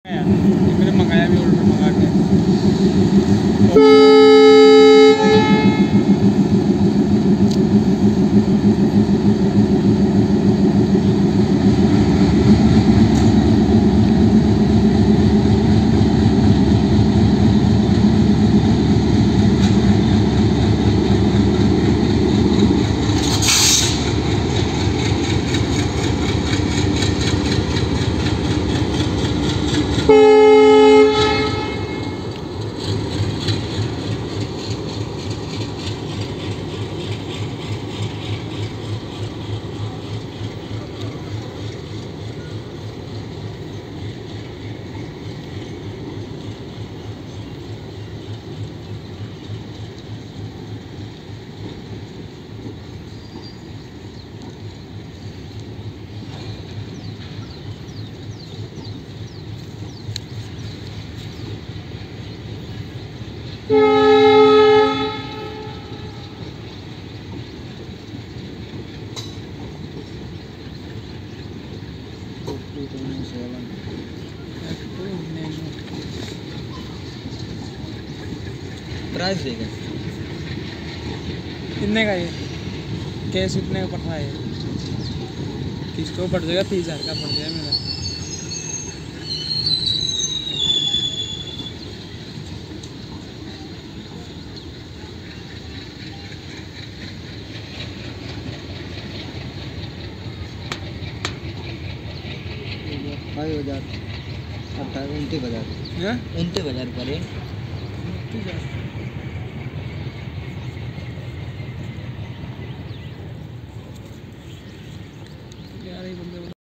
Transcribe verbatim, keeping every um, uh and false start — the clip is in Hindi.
मैंने मंगाया भी, ऑर्डर मंगा के। प्राइस देगा कितने का ये कैश कितने का पड़ रहा है? किस्त तो पड़ जाएगा, तीस हज़ार का पड़ जाएगा मेरा। फाइव हज़ार अट्ठाईस उनतीस हज़ार हैं उनतीस हज़ार पर है। उनतीस हज़ार